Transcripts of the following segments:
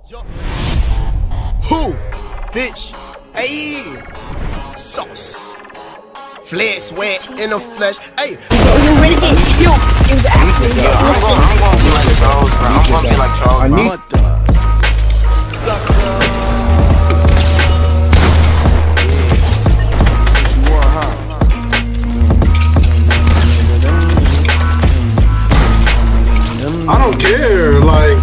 Who? Bitch. Ayy. Sauce. Flesh wet in the flesh. Ayy. You ready? You actually. I'm gonna be like Charles, bro. I'm gonna be like Charles, bro. What the? Sucker. I don't care, like,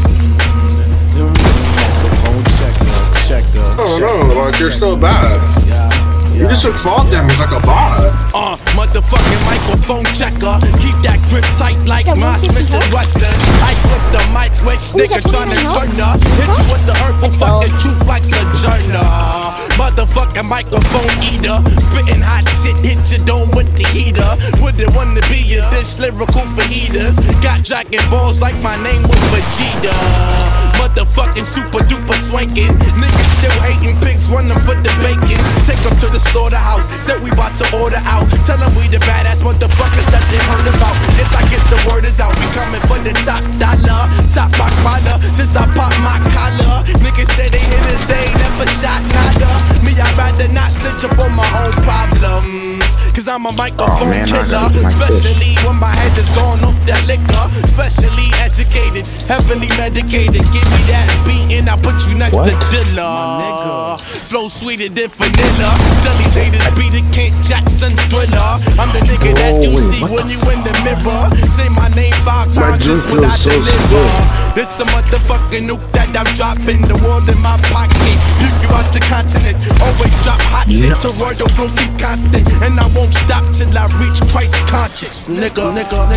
I don't know, like, you're still bad. You just took fall damage like a bot. Motherfucking microphone checker. Keep that grip tight like my Smith & Wesson. I flip the mic with nigga tryna turn up. Hit you with the hurtful fucking truth like Sojourner. Motherfucking microphone eater. Spitting hot shit, hit your dome with the heater. Wouldn't wanna be a dish lyrical for heaters. Got Dragon Balls like my name was Vegeta. Motherfucking super duper swanking. Niggas still hating, pigs run them for the bacon. Take them to the slaughterhouse, said we bout to order out. Tell them we the badass motherfuckers that they heard about. Yes, I guess the word is out. We coming for the top dollar, top rock baller. Since I pop my collar, niggas say they hit us, they ain't never shot nada. Me, I'd rather not snitch up on my own problems. Cause I'm a microphone killer. Especially when my head is gone off that liquor. Specially educated, heavily medicated. Give me that beat and I put you next to Dilla. Flow sweeter than vanilla. Tell these haters beat the Kent Jackson Thriller. I'm the nigga that you see when you in the mirror. Say my name 5 times just when I deliver. This a motherfucking nuke that I'm dropping. The world in my pocket. Puke you out the continent. Always drop hot shit. Toroidal flow keep constant. And I won't stop till I reach Christ conscious. Nigga.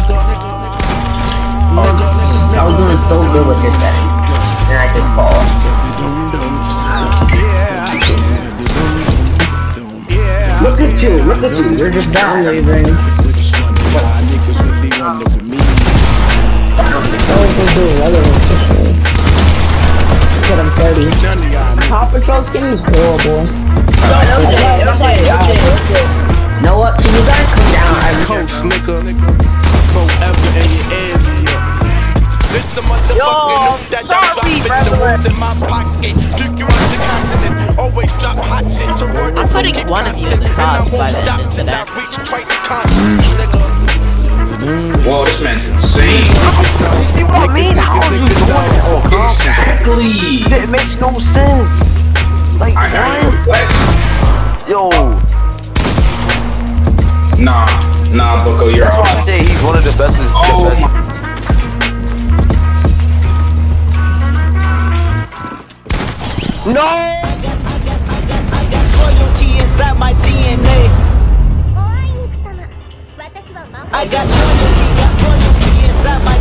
I was doing so good with this setting. And I just fall. Look at you, you're just down wavering. Shit, I'm 30. Paw Patrol skin is horrible. You know what? Can you guys come down? Coast, nigga. Forever in your area. This a motherfucking that I'm dropping the world in my pocket. Duke you out the continent. Always drop hot shit to word. I'm putting one of you in the car by the end of the day. Reach Christ conscious, nigga. Whoa, this man's insane. You see what I mean? How are you doing that? Exactly. It makes no sense. Like, what? Yo. Nah, Bucko, you're That's why I say he's one of the best. No! I got loyalty inside my DNA. I got loyalty inside my